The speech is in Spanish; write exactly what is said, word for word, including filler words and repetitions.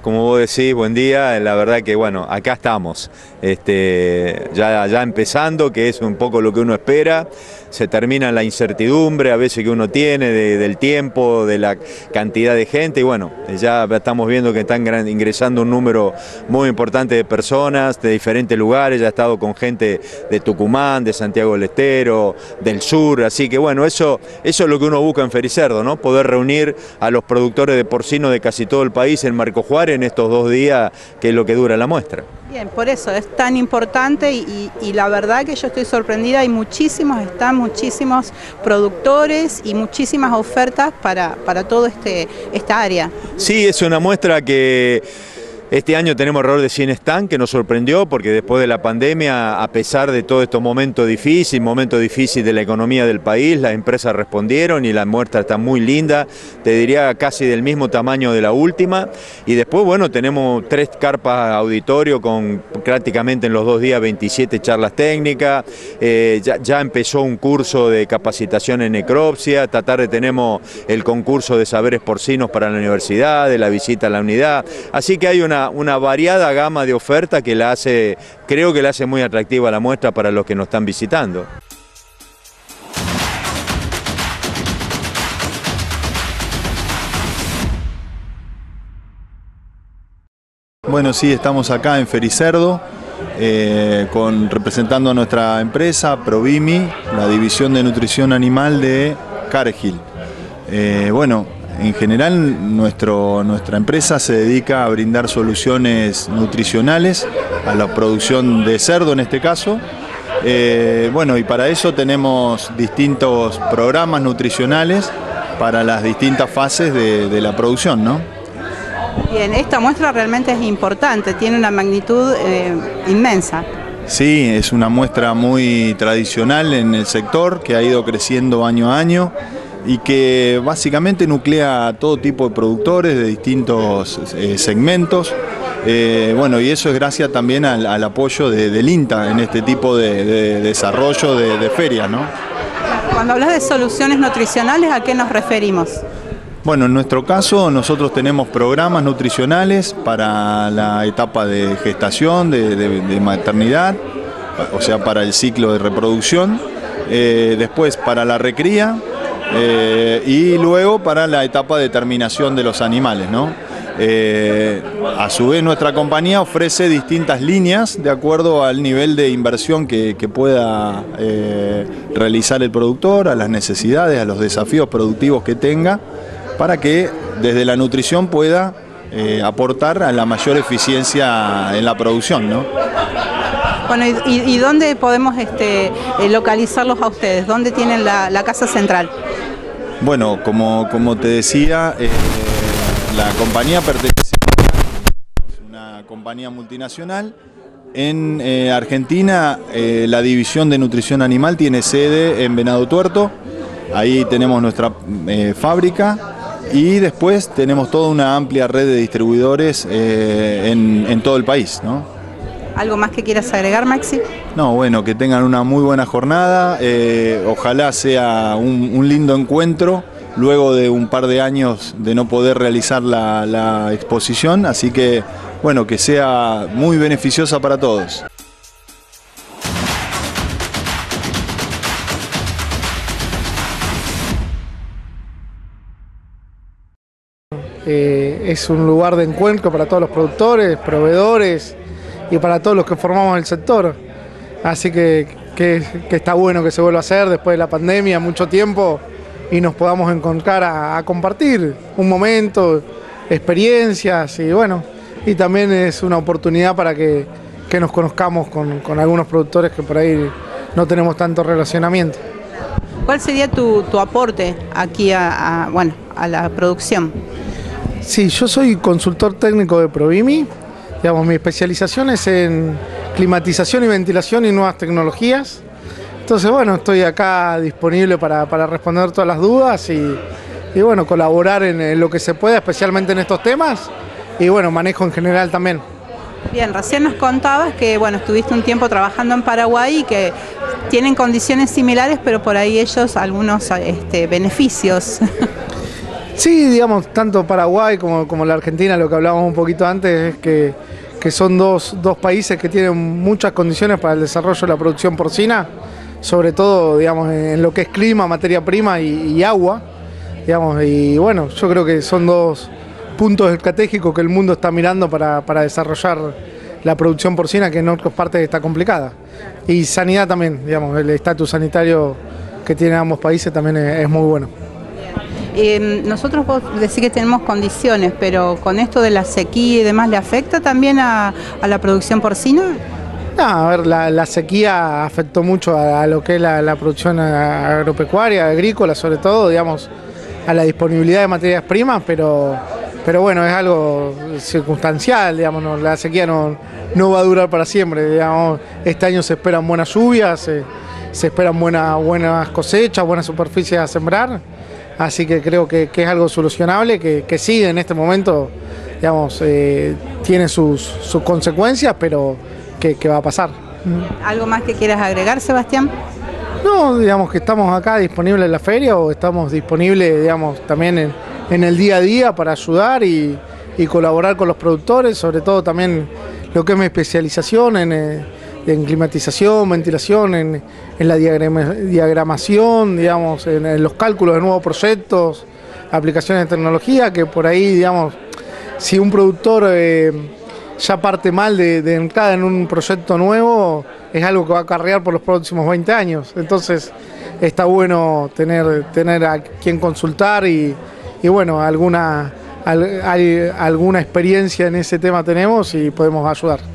como vos decís, buen día. La verdad que bueno, acá estamos, este, ya, ya empezando, que es un poco lo que uno espera. Se termina la incertidumbre a veces que uno tiene de, del tiempo, de la cantidad de gente, y bueno, ya estamos viendo que están ingresando un número muy importante de personas de diferentes lugares. Ya he estado con gente de Tucumán, de Santiago del Estero, del sur, así que bueno, eso, eso es lo que uno busca en Fericerdo, ¿no? Poder reunir a los productores de porcino de casi todo el país en Marco Juárez en estos dos días, que es lo que dura la muestra. Bien, por eso es tan importante y, y, y la verdad que yo estoy sorprendida, hay muchísimos, están muchísimos productores y muchísimas ofertas para, para toda este, esta área. Sí, es una muestra que este año tenemos alrededor de cien stands, que nos sorprendió porque después de la pandemia, a pesar de todo estos momentos difíciles, momentos difíciles de la economía del país, las empresas respondieron y la muestra está muy linda, te diría casi del mismo tamaño de la última. Y después, bueno, tenemos tres carpas auditorio con prácticamente en los dos días veintisiete charlas técnicas, eh, ya, ya empezó un curso de capacitación en necropsia, esta tarde tenemos el concurso de saberes porcinos para la universidad, de la visita a la unidad, así que hay una una variada gama de ofertas que la hace, creo que la hace muy atractiva la muestra para los que nos están visitando. Bueno, sí, estamos acá en Fericerdo, eh, con, representando a nuestra empresa, Provimi, la división de nutrición animal de Cargill. Eh, bueno, en general nuestro, nuestra empresa se dedica a brindar soluciones nutricionales a la producción de cerdo en este caso. Eh, bueno, y para eso tenemos distintos programas nutricionales para las distintas fases de, de la producción, ¿no? Bien, esta muestra realmente es importante, tiene una magnitud eh, inmensa. Sí, es una muestra muy tradicional en el sector que ha ido creciendo año a año y que básicamente nuclea a todo tipo de productores de distintos eh, segmentos. Eh, bueno, y eso es gracias también al, al apoyo de, del INTA en este tipo de, de desarrollo de, de ferias, ¿no? Cuando hablas de soluciones nutricionales, ¿a qué nos referimos? Bueno, en nuestro caso nosotros tenemos programas nutricionales para la etapa de gestación, de, de, de maternidad, o sea, para el ciclo de reproducción, eh, después para la recría, Eh, y luego para la etapa de terminación de los animales, ¿no? Eh, a su vez nuestra compañía ofrece distintas líneas de acuerdo al nivel de inversión que, que pueda eh, realizar el productor, a las necesidades, a los desafíos productivos que tenga, para que desde la nutrición pueda eh, aportar a la mayor eficiencia en la producción, ¿no? Bueno, ¿y, y dónde podemos este, localizarlos a ustedes? ¿Dónde tienen la, la casa central? Bueno, como, como te decía, eh, la compañía pertenece a una compañía multinacional. En eh, Argentina, eh, la división de nutrición animal tiene sede en Venado Tuerto. Ahí tenemos nuestra eh, fábrica y después tenemos toda una amplia red de distribuidores eh, en, en todo el país, ¿no? ¿Algo más que quieras agregar, Maxi? No, bueno, que tengan una muy buena jornada, eh, ojalá sea un, un lindo encuentro luego de un par de años de no poder realizar la, la exposición, así que bueno, que sea muy beneficiosa para todos. Eh, es un lugar de encuentro para todos los productores, proveedores y para todos los que formamos el sector. Así que, que, que está bueno que se vuelva a hacer después de la pandemia, mucho tiempo, y nos podamos encontrar a, a compartir un momento, experiencias y bueno, y también es una oportunidad para que, que nos conozcamos con, con algunos productores que por ahí no tenemos tanto relacionamiento. ¿Cuál sería tu, tu aporte aquí a, a, bueno, a la producción? Sí, yo soy consultor técnico de Provimi. Digamos, mi especialización es en climatización y ventilación y nuevas tecnologías. Entonces, bueno, estoy acá disponible para, para responder todas las dudas y, y bueno, colaborar en, en lo que se pueda, especialmente en estos temas, y bueno, manejo en general también. Bien, recién nos contabas que bueno, estuviste un tiempo trabajando en Paraguay y que tienen condiciones similares, pero por ahí ellos algunos este, beneficios. Sí, digamos, tanto Paraguay como, como la Argentina, lo que hablábamos un poquito antes, es que, que son dos, dos países que tienen muchas condiciones para el desarrollo de la producción porcina, sobre todo, digamos, en lo que es clima, materia prima y, y agua, digamos, y bueno, yo creo que son dos puntos estratégicos que el mundo está mirando para, para desarrollar la producción porcina, que en otras partes está complicada. Y sanidad también, digamos, el estatus sanitario que tienen ambos países también es, es muy bueno. Eh, nosotros vos decís que tenemos condiciones, pero con esto de la sequía y demás, ¿le afecta también a, a la producción porcina? No, a ver, la, la sequía afectó mucho a, a lo que es la, la producción agropecuaria, agrícola, sobre todo, digamos, a la disponibilidad de materias primas, pero, pero bueno, es algo circunstancial, digamos, no, la sequía no, no va a durar para siempre, digamos, este año se esperan buenas lluvias, se, se esperan buena, buenas cosechas, buenas superficies a sembrar. Así que creo que, que es algo solucionable, que, que sí, en este momento, digamos, eh, tiene sus, sus consecuencias, pero que, que va a pasar. ¿Algo más que quieras agregar, Sebastián? No, digamos que estamos acá disponibles en la feria o estamos disponibles, digamos, también en, en el día a día para ayudar y, y colaborar con los productores, sobre todo también lo que es mi especialización en... Eh, en climatización, ventilación, en, en la diagrama, diagramación, digamos, en, en los cálculos de nuevos proyectos, aplicaciones de tecnología, que por ahí, digamos, si un productor eh, ya parte mal de, de entrada en un proyecto nuevo, es algo que va a acarrear por los próximos veinte años. Entonces, está bueno tener, tener a quien consultar y, y bueno, alguna, al, hay, alguna experiencia en ese tema tenemos y podemos ayudar.